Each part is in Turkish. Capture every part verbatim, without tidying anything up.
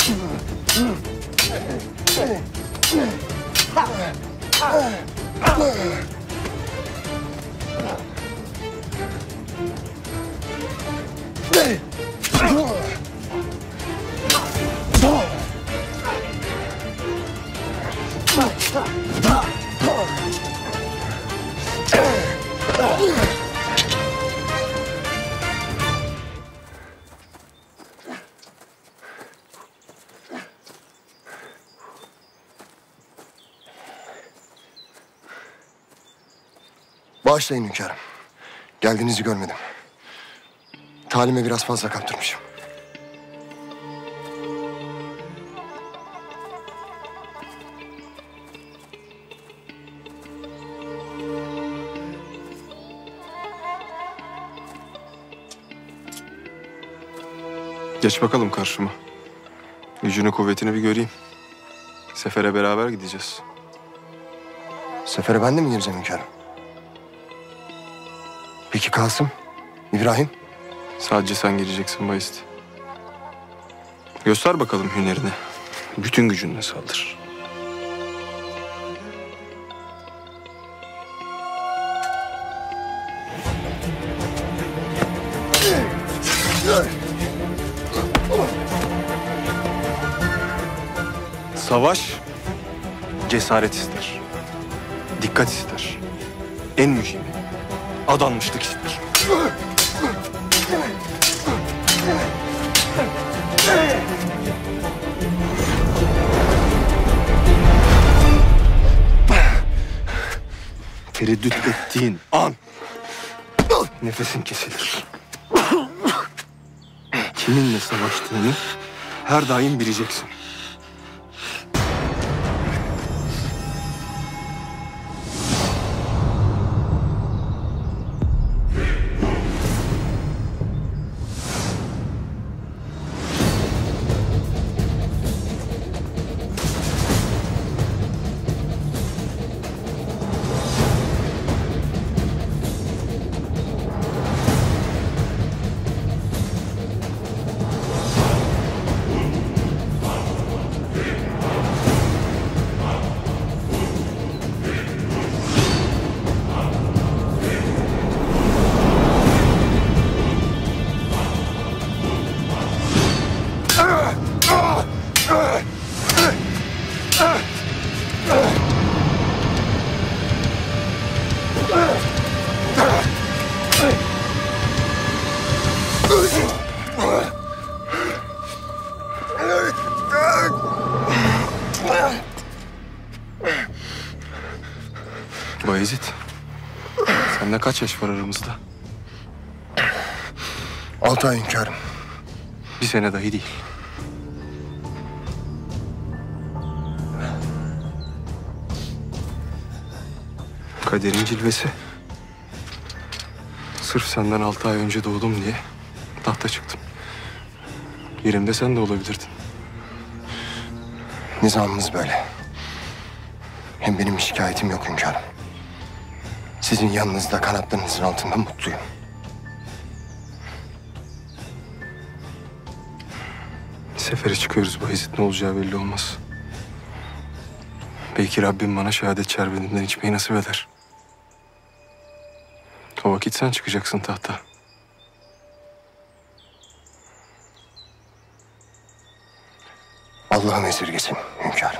Bağışlayın hünkârım. Geldiğinizi görmedim. Talime biraz fazla kaptırmışım. Geç bakalım karşıma. Gücünü kuvvetini bir göreyim. Sefere beraber gideceğiz. Sefere ben de mi gireceğim hünkârım? Peki Kasım, İbrahim? Sadece sen gireceksin Bayezid. Göster bakalım hünerini. Bütün gücünle saldır. Savaş cesaret ister. Dikkat ister. En mühimi adanmışlık ister. Tereddüt ettiğin an nefesin kesilir. Kiminle savaştığını her daim bileceksin. Bayezid, seninle kaç yaş var aramızda? Altı ay hünkârım. Bir sene dahi değil. Kaderin cilvesi. Sırf senden altı ay önce doğdum diye tahta çıktım. Yerimde sen de olabilirdin. Nizamımız böyle. Hem benim şikayetim yok hünkârım. Sizin yanınızda kanatlarınızın altında mutluyum. Sefere çıkıyoruz Bayezid, ne olacağı belli olmaz. Belki Rabbim bana şehadet şerbetinden içmeyi nasip eder. O vakit sen çıkacaksın tahta. Allah'ım esirgesin hünkârım.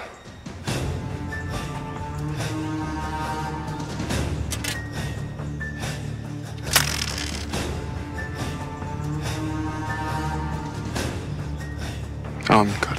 Amin kardeşim.